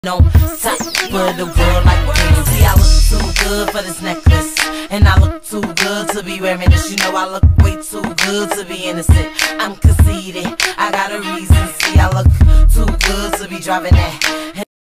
On top of the world like queen. See, I look too good for this necklace, and I look too good to be wearing this. You know I look way too good to be innocent. I'm conceited, I got a reason. See, I look too good to be driving that.